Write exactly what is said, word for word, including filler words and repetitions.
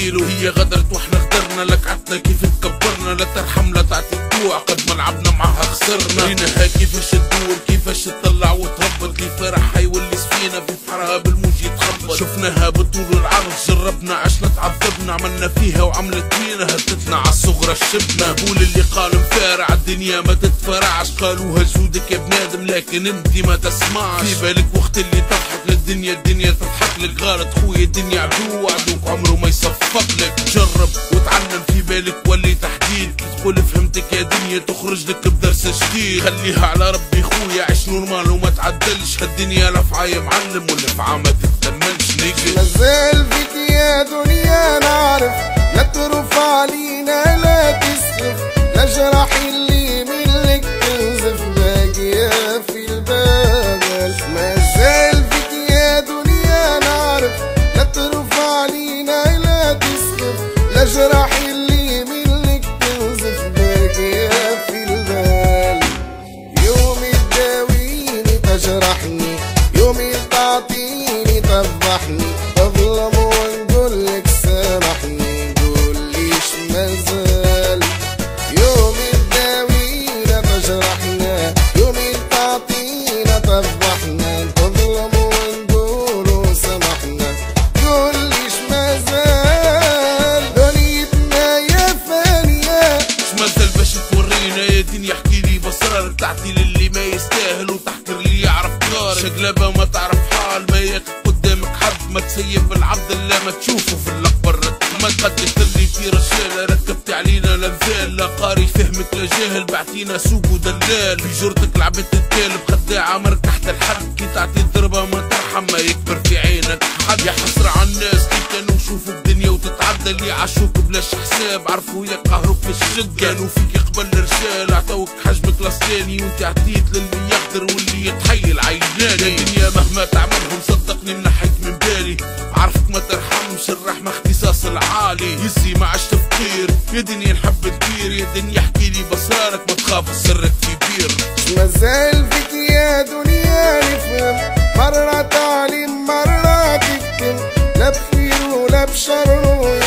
كيلو. هي غدرت واحنا غدرنا، لكعتنا كيف تكبرنا، لا ترحم لا تعطي الجوع قد ما لعبنا معها خسرنا. ريناها كيفاش تدور كيفاش تطلع وتهبط، كيف راح يولي سفينة في بحرها بالموج يتخبط. شفناها بالطول والعرض، جربنا عشنا تعذبنا، عملنا فيها وعملت فينا، هدتنا عالصغرى الشبنا. بقول اللي قال مفارع الدنيا ما تتفرعش، قالوها جودك يا بنادم لكن انت ما تسمعش. في بالك وقت اللي تضحك للدنيا الدنيا تضحك لك، غلط خويا الدنيا عدو وعدوك عمره ما يصفق لك. جرب وتعلم في بالك ولي تحديد، تقول فهمتك يا دنيا تخرج لك بدرس جديد. خليها على ربي خويا عيش نورمال وما تعدلش، هالدنيا لفعة يا معلم واللفعة ما تتكملش. نيجي مازال فيك يا دنيا نعرف، لا ترفع علينا لا تسقف، لا جرح اللي منك تنزف باقية في البابل. مازال فيك يا دنيا نعرف، لا ترفع علينا لا تسقف، لا جرح اللي منك تنزف باقية في البال. يومي تداويني تجرحني، يومي تعطيني تفضحني، تظلم ونقولك سامحني نقوليش مازال. يومي تداوينا تجرحنا، يومي تعطينا تفضحنا، تظلم ونقولو سامحنا نقوليش مازال. دنيتنا يا فانية مش مازال باش تورينا يا دنيا، احكيلي باسرارك تعطي للي ما يستاهل وتحكر اللي يعرف دارك. شقلبة وما تعرف حال، ما ياخد قدامك حد، ما تسيب العبد الا ما تشوفه في الاكبر. ما تقدش ترلي في رجاله، ركبت علينا لنزال، لا قاري فهمك لا جاهل، بعتينا سوق ودلال. في جرتك لعبت الكلب خداعة مرك تحت الحد، كي تعطي الضربة ما ترحم ما يكبر في عينك حد. يا حسرة عالناس كي كانوا يشوفوك دنيا وتتعدى، اللي عاشوك بلاش حساب عرفوا يقهروك في الشد. كانوا فيك قبل الرجال عطوك حجمك لاستاني، وانت عطيت للي يقدر واللي يتحيل عيناني. الدنيا مهما تعملهم صدقني منحيك من بالي، عرفك ما ترحمش الرحمة اختصاص العالي. يزي ما عادش تفكير يا دنيا نحب كبير، يا دنيا احكيلي باسرارك ما تخاف سرك في بير. مازال فيك يا دنيا نفهم، مرة تعليم مرة تكتم، لا بخير ولا بشر